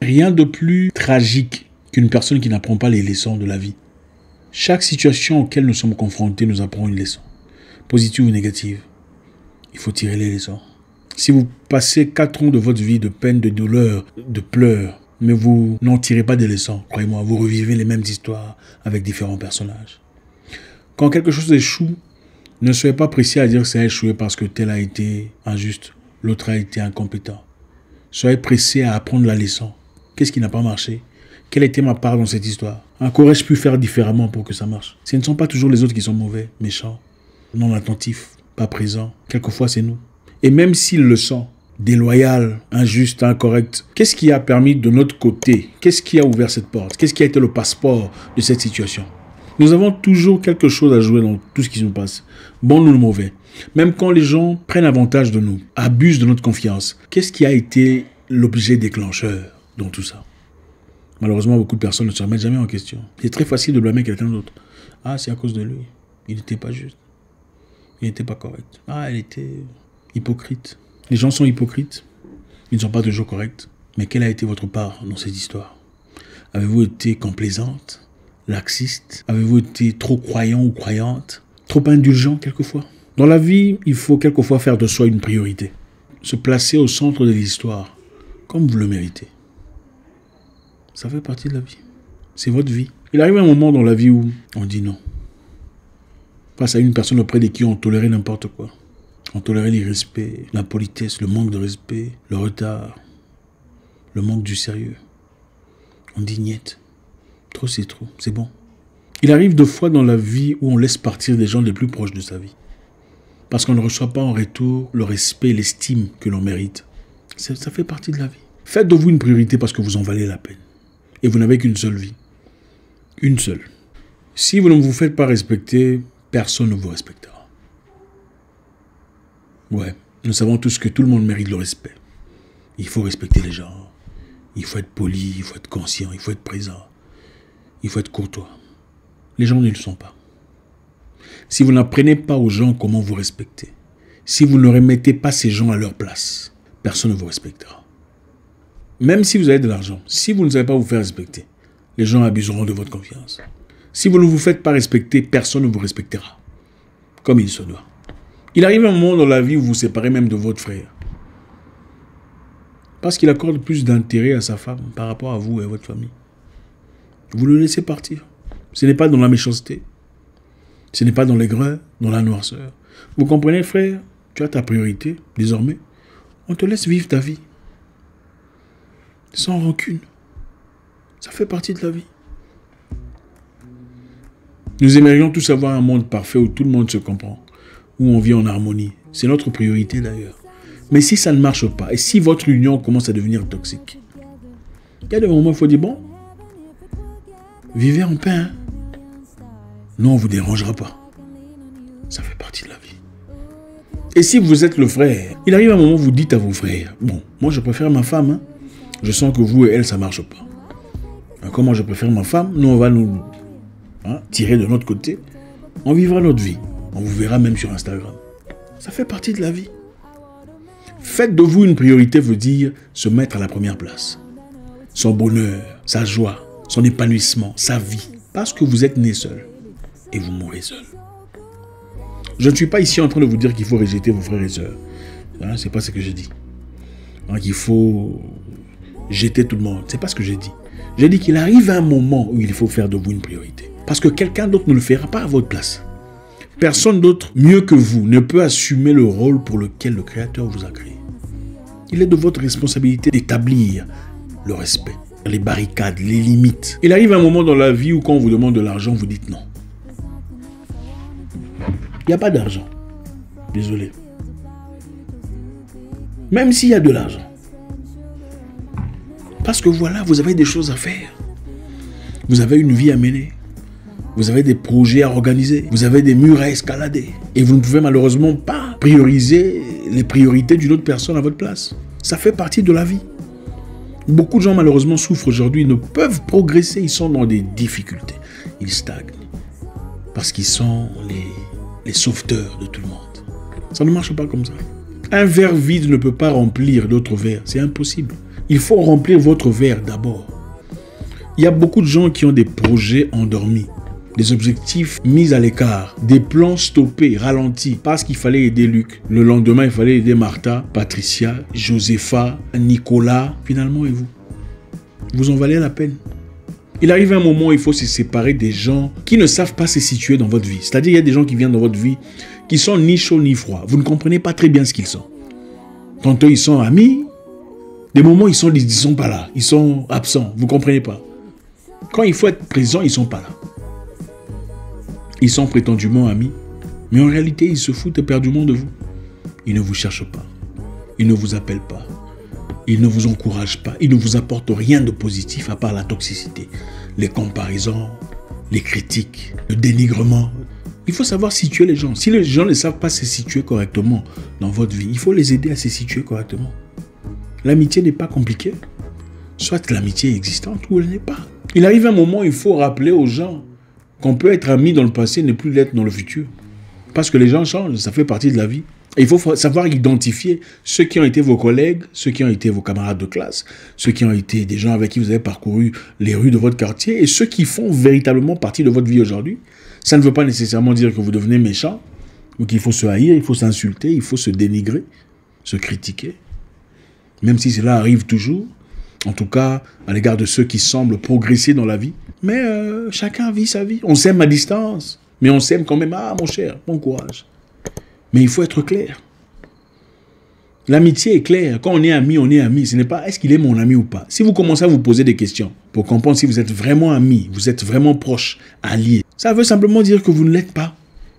Rien de plus tragique qu'une personne qui n'apprend pas les leçons de la vie. Chaque situation auquel nous sommes confrontés nous apprend une leçon, positive ou négative. Il faut tirer les leçons. Si vous passez 4 ans de votre vie de peine, de douleur, de pleurs, mais vous n'en tirez pas des leçons, croyez-moi, vous revivez les mêmes histoires avec différents personnages. Quand quelque chose échoue, ne soyez pas pressé à dire que ça a échoué parce que tel a été injuste, l'autre a été incompétent. Soyez pressé à apprendre la leçon. Qu'est-ce qui n'a pas marché? Quelle était ma part dans cette histoire? Qu'aurais-je pu faire différemment pour que ça marche? Ce ne sont pas toujours les autres qui sont mauvais, méchants, non attentifs, pas présents. Quelquefois, c'est nous. Et même s'ils le sont, déloyal, injuste, incorrect, qu'est-ce qui a permis de notre côté? Qu'est-ce qui a ouvert cette porte? Qu'est-ce qui a été le passeport de cette situation? Nous avons toujours quelque chose à jouer dans tout ce qui nous passe, bon ou mauvais. Même quand les gens prennent avantage de nous, abusent de notre confiance, qu'est-ce qui a été l'objet déclencheur dans tout ça? Malheureusement, beaucoup de personnes ne se remettent jamais en question. C'est très facile de blâmer quelqu'un d'autre. Ah, c'est à cause de lui. Il n'était pas juste. Il n'était pas correct. Ah, il était hypocrite. Les gens sont hypocrites. Ils ne sont pas toujours corrects. Mais quelle a été votre part dans cette histoire? Avez-vous été complaisante, laxiste? Avez-vous été trop croyant ou croyante? Trop indulgent quelquefois? Dans la vie, il faut quelquefois faire de soi une priorité. Se placer au centre de l'histoire, comme vous le méritez. Ça fait partie de la vie. C'est votre vie. Il arrive un moment dans la vie où on dit non. Face à une personne auprès de qui on tolérait n'importe quoi. On tolérait l'irrespect, l'impolitesse, le manque de respect, le retard, le manque du sérieux. On dit niet. Trop c'est trop, c'est bon. Il arrive 2 fois dans la vie où on laisse partir des gens les plus proches de sa vie. Parce qu'on ne reçoit pas en retour le respect et l'estime que l'on mérite. Ça fait partie de la vie. Faites de vous une priorité parce que vous en valez la peine. Et vous n'avez qu'une seule vie. Une seule. Si vous ne vous faites pas respecter, personne ne vous respectera. Ouais, nous savons tous que tout le monde mérite le respect. Il faut respecter les gens. Il faut être poli, il faut être conscient, il faut être présent. Il faut être courtois. Les gens ne le sont pas. Si vous n'apprenez pas aux gens comment vous respecter, si vous ne remettez pas ces gens à leur place, personne ne vous respectera. Même si vous avez de l'argent, si vous ne savez pas vous faire respecter, les gens abuseront de votre confiance. Si vous ne vous faites pas respecter, personne ne vous respectera. Comme il se doit. Il arrive un moment dans la vie où vous vous séparez même de votre frère. Parce qu'il accorde plus d'intérêt à sa femme par rapport à vous et à votre famille. Vous le laissez partir. Ce n'est pas dans la méchanceté. Ce n'est pas dans l'aigreur, dans la noirceur. Vous comprenez, frère? Tu as ta priorité, désormais. On te laisse vivre ta vie. Sans rancune. Ça fait partie de la vie. Nous aimerions tous avoir un monde parfait où tout le monde se comprend, où on vit en harmonie. C'est notre priorité d'ailleurs. Mais si ça ne marche pas, et si votre union commence à devenir toxique, il y a des moments où il faut dire, bon, vivez en paix. Hein? Non, on ne vous dérangera pas. Ça fait partie de la vie. Et si vous êtes le frère, il arrive un moment où vous dites à vos frères, bon, moi je préfère ma femme, hein? Je sens que vous et elle, ça ne marche pas. Comment je préfère ma femme? Nous, on va nous tirer de notre côté. On vivra notre vie. On vous verra même sur Instagram. Ça fait partie de la vie. Faites de vous une priorité veut dire se mettre à la première place. Son bonheur, sa joie, son épanouissement, sa vie. Parce que vous êtes né seul. Et vous mourrez seul. Je ne suis pas ici en train de vous dire qu'il faut rejeter vos frères et sœurs. C'est pas ce que j'ai dit. Qu'il faut jeter tout le monde. C'est pas ce que j'ai dit. J'ai dit qu'il arrive un moment où il faut faire de vous une priorité. Parce que quelqu'un d'autre ne le fera pas à votre place. Personne d'autre, mieux que vous, ne peut assumer le rôle pour lequel le Créateur vous a créé. Il est de votre responsabilité d'établir le respect, les barricades, les limites. Il arrive un moment dans la vie où quand on vous demande de l'argent, vous dites non. Il n'y a pas d'argent. Désolé. Même s'il y a de l'argent. Parce que voilà, vous avez des choses à faire. Vous avez une vie à mener. Vous avez des projets à organiser. Vous avez des murs à escalader. Et vous ne pouvez malheureusement pas prioriser les priorités d'une autre personne à votre place. Ça fait partie de la vie. Beaucoup de gens malheureusement souffrent aujourd'hui, ils ne peuvent progresser, ils sont dans des difficultés. Ils stagnent. Parce qu'ils sont les sauveteurs de tout le monde. Ça ne marche pas comme ça. Un verre vide ne peut pas remplir d'autres verres. C'est impossible. Il faut remplir votre verre d'abord. Il y a beaucoup de gens qui ont des projets endormis, des objectifs mis à l'écart, des plans stoppés, ralentis, parce qu'il fallait aider Luc. Le lendemain, il fallait aider Martha, Patricia, Josepha, Nicolas. Finalement, et vous? Vous en valez la peine? Il arrive un moment où il faut se séparer des gens qui ne savent pas se situer dans votre vie. C'est-à-dire, il y a des gens qui viennent dans votre vie qui sont ni chauds ni froids. Vous ne comprenez pas très bien ce qu'ils sont. Tantôt, ils sont amis. Des moments, ils ne sont pas là. Ils sont absents. Vous ne comprenez pas. Quand il faut être présent, ils ne sont pas là. Ils sont prétendument amis. Mais en réalité, ils se foutent éperdument de vous. Ils ne vous cherchent pas. Ils ne vous appellent pas. Ils ne vous encouragent pas. Ils ne vous apportent rien de positif à part la toxicité, les comparaisons, les critiques, le dénigrement. Il faut savoir situer les gens. Si les gens ne savent pas se situer correctement dans votre vie, il faut les aider à se situer correctement. L'amitié n'est pas compliquée. Soit l'amitié est existante ou elle n'est pas. Il arrive un moment où il faut rappeler aux gens qu'on peut être ami dans le passé et ne plus l'être dans le futur. Parce que les gens changent, ça fait partie de la vie. Et il faut savoir identifier ceux qui ont été vos collègues, ceux qui ont été vos camarades de classe, ceux qui ont été des gens avec qui vous avez parcouru les rues de votre quartier et ceux qui font véritablement partie de votre vie aujourd'hui. Ça ne veut pas nécessairement dire que vous devenez méchant, ou qu'il faut se haïr, il faut s'insulter, il faut se dénigrer, se critiquer. Même si cela arrive toujours, en tout cas à l'égard de ceux qui semblent progresser dans la vie. Mais chacun vit sa vie. On s'aime à distance, mais on s'aime quand même. Ah mon cher, bon courage. Mais il faut être clair. L'amitié est claire. Quand on est ami, on est ami. Ce n'est pas est-ce qu'il est mon ami ou pas. Si vous commencez à vous poser des questions pour comprendre si vous êtes vraiment ami, vous êtes vraiment proche, allié, ça veut simplement dire que vous ne l'êtes pas.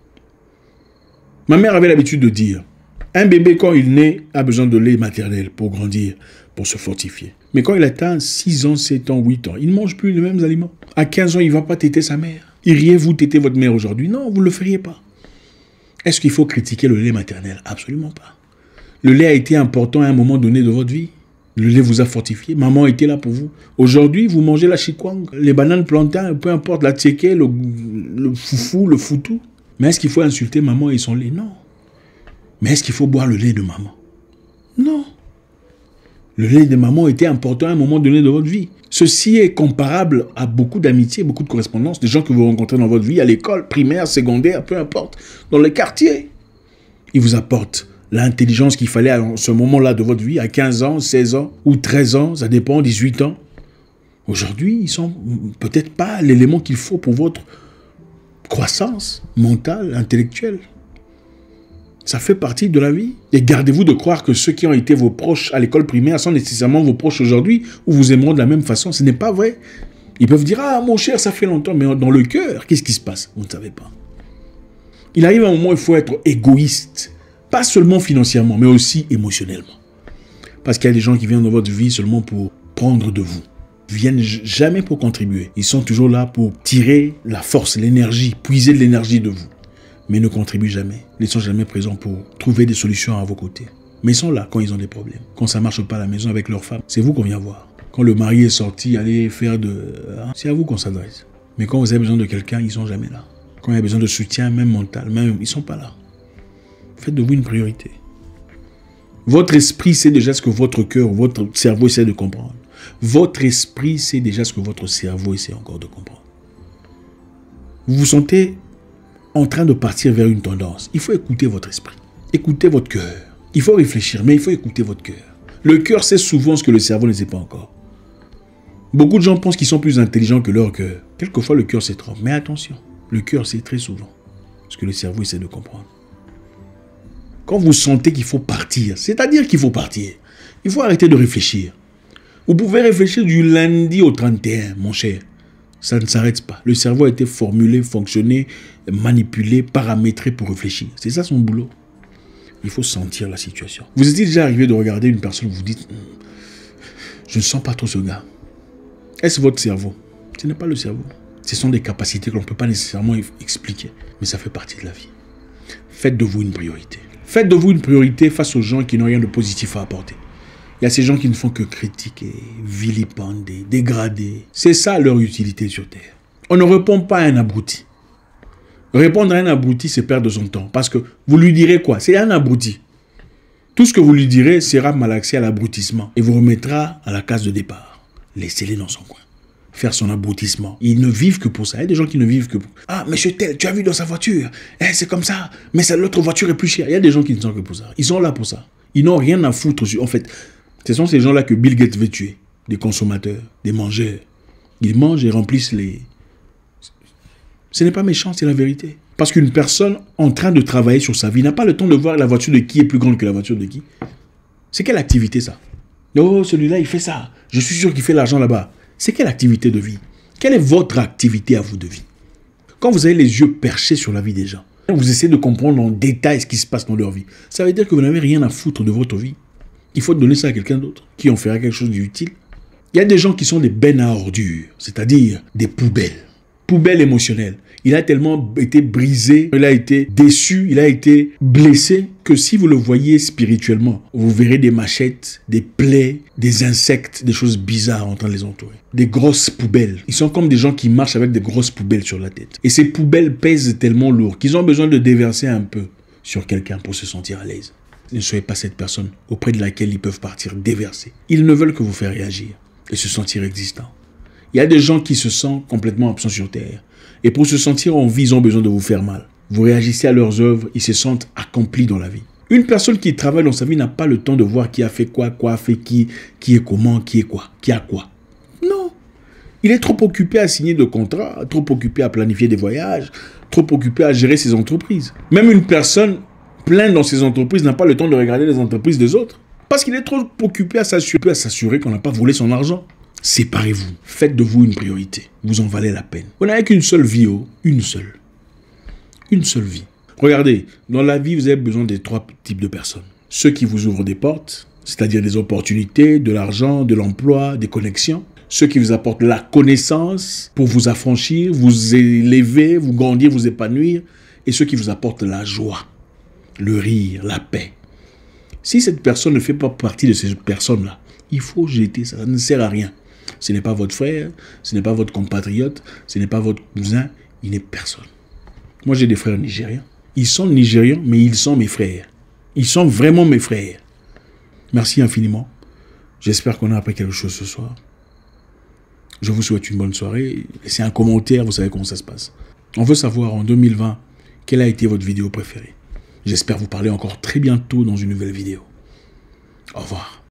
Ma mère avait l'habitude de dire, un bébé quand il naît a besoin de lait maternel pour grandir, pour se fortifier. Mais quand il atteint 6 ans, 7 ans, 8 ans, il ne mange plus les mêmes aliments. À 15 ans, il ne va pas téter sa mère. Iriez-vous téter votre mère aujourd'hui? Non, vous ne le feriez pas. Est-ce qu'il faut critiquer le lait maternel? Absolument pas. Le lait a été important à un moment donné de votre vie. Le lait vous a fortifié. Maman était là pour vous. Aujourd'hui, vous mangez la chikwang, les bananes plantains, peu importe, la tchéké, le foufou, le foutou. Mais est-ce qu'il faut insulter maman et son lait? Non. Mais est-ce qu'il faut boire le lait de maman? Non. Le lait de maman était important à un moment donné de votre vie. Ceci est comparable à beaucoup d'amitiés, beaucoup de correspondances, des gens que vous rencontrez dans votre vie, à l'école, primaire, secondaire, peu importe, dans les quartiers. Ils vous apportent l'intelligence qu'il fallait à ce moment-là de votre vie, à 15 ans, 16 ans, ou 13 ans, ça dépend, 18 ans. Aujourd'hui, ils ne sont peut-être pas l'élément qu'il faut pour votre croissance mentale, intellectuelle. Ça fait partie de la vie. Et gardez-vous de croire que ceux qui ont été vos proches à l'école primaire sont nécessairement vos proches aujourd'hui ou vous aimeront de la même façon. Ce n'est pas vrai. Ils peuvent dire « Ah, mon cher, ça fait longtemps. » Mais dans le cœur, qu'est-ce qui se passe? Vous ne savez pas. Il arrive un moment où il faut être égoïste. Pas seulement financièrement, mais aussi émotionnellement. Parce qu'il y a des gens qui viennent dans votre vie seulement pour prendre de vous. Ils ne viennent jamais pour contribuer. Ils sont toujours là pour tirer la force, l'énergie, puiser de l'énergie de vous. Mais ne contribuent jamais. Ils ne sont jamais présents pour trouver des solutions à vos côtés. Mais ils sont là quand ils ont des problèmes. Quand ça ne marche pas à la maison avec leur femme, c'est vous qu'on vient voir. Quand le mari est sorti, aller faire c'est à vous qu'on s'adresse. Mais quand vous avez besoin de quelqu'un, ils ne sont jamais là. Quand il y a besoin de soutien, même mental, ils ne sont pas là. Faites de vous une priorité. Votre esprit sait déjà ce que votre cœur, votre cerveau essaie de comprendre. Votre esprit sait déjà ce que votre cerveau essaie encore de comprendre. Vous vous sentez en train de partir vers une tendance. Il faut écouter votre esprit. Écoutez votre cœur. Il faut réfléchir, mais il faut écouter votre cœur. Le cœur sait souvent ce que le cerveau ne sait pas encore. Beaucoup de gens pensent qu'ils sont plus intelligents que leur cœur. Quelquefois, le cœur se trompe. Mais attention, le cœur sait très souvent ce que le cerveau essaie de comprendre. Quand vous sentez qu'il faut partir, c'est-à-dire qu'il faut partir, il faut arrêter de réfléchir. Vous pouvez réfléchir du lundi au 31, mon cher. Ça ne s'arrête pas. Le cerveau a été formulé, fonctionné, manipulé, paramétré pour réfléchir. C'est ça son boulot. Il faut sentir la situation. Vous êtes déjà arrivé de regarder une personne, vous vous dites, je ne sens pas trop ce gars. Est-ce votre cerveau? Ce n'est pas le cerveau. Ce sont des capacités qu'on ne peut pas nécessairement expliquer. Mais ça fait partie de la vie. Faites de vous une priorité. Faites de vous une priorité face aux gens qui n'ont rien de positif à apporter. Il y a ces gens qui ne font que critiquer, vilipender, dégrader. C'est ça leur utilité sur Terre. On ne répond pas à un abruti. Répondre à un abruti, c'est perdre son temps. Parce que vous lui direz quoi? C'est un abruti. Tout ce que vous lui direz sera malaxé à l'abrutissement et vous remettra à la case de départ. Laissez-les dans son coin. Faire son abrutissement. Ils ne vivent que pour ça. Il y a des gens qui ne vivent que pour... Ah, monsieur tel, tu as vu dans sa voiture. C'est comme ça. Mais l'autre voiture est plus chère. Il y a des gens qui ne sont que pour ça. Ils sont là pour ça. Ils n'ont rien à foutre. En fait, ce sont ces gens-là que Bill Gates veut tuer. Des consommateurs, des mangeurs. Ils mangent et remplissent les... Ce n'est pas méchant, c'est la vérité. Parce qu'une personne en train de travailler sur sa vie n'a pas le temps de voir la voiture de qui est plus grande que la voiture de qui. C'est quelle activité ça? Oh, celui-là, il fait ça. Je suis sûr qu'il fait l'argent là-bas. C'est quelle activité de vie? Quelle est votre activité à vous de vie? Quand vous avez les yeux perchés sur la vie des gens, vous essayez de comprendre en détail ce qui se passe dans leur vie, ça veut dire que vous n'avez rien à foutre de votre vie. Il faut donner ça à quelqu'un d'autre qui en fera quelque chose d'utile. Il y a des gens qui sont des bennes à ordures, c'est-à-dire des poubelles. Poubelle émotionnelle. Il a tellement été brisé, il a été déçu, il a été blessé, que si vous le voyez spirituellement, vous verrez des machettes, des plaies, des insectes, des choses bizarres en train de les entourer. Des grosses poubelles. Ils sont comme des gens qui marchent avec des grosses poubelles sur la tête. Et ces poubelles pèsent tellement lourd qu'ils ont besoin de déverser un peu sur quelqu'un pour se sentir à l'aise. Ne soyez pas cette personne auprès de laquelle ils peuvent partir déverser. Ils ne veulent que vous faire réagir et se sentir existant. Il y a des gens qui se sentent complètement absents sur Terre. Et pour se sentir en vie, ils ont besoin de vous faire mal. Vous réagissez à leurs œuvres, ils se sentent accomplis dans la vie. Une personne qui travaille dans sa vie n'a pas le temps de voir qui a fait quoi a fait qui est comment, qui est quoi, qui a quoi. Non. Il est trop occupé à signer de contrats, trop occupé à planifier des voyages, trop occupé à gérer ses entreprises. Même une personne pleine dans ses entreprises n'a pas le temps de regarder les entreprises des autres. Parce qu'il est trop occupé à s'assurer qu'on n'a pas volé son argent. Séparez-vous. Faites de vous une priorité. Vous en valez la peine. Vous n'avez qu'une seule vie, une seule. Une seule vie. Regardez, dans la vie, vous avez besoin des trois types de personnes. Ceux qui vous ouvrent des portes, c'est-à-dire des opportunités, de l'argent, de l'emploi, des connexions. Ceux qui vous apportent la connaissance pour vous affranchir, vous élever, vous grandir, vous épanouir. Et ceux qui vous apportent la joie, le rire, la paix. Si cette personne ne fait pas partie de ces personnes-là, il faut jeter ça. Ça ne sert à rien. Ce n'est pas votre frère, ce n'est pas votre compatriote, ce n'est pas votre cousin, il n'est personne. Moi, j'ai des frères nigériens. Ils sont nigérians, mais ils sont mes frères. Ils sont vraiment mes frères. Merci infiniment. J'espère qu'on a appris quelque chose ce soir. Je vous souhaite une bonne soirée. Laissez un commentaire, vous savez comment ça se passe. On veut savoir en 2020, quelle a été votre vidéo préférée. J'espère vous parler encore très bientôt dans une nouvelle vidéo. Au revoir.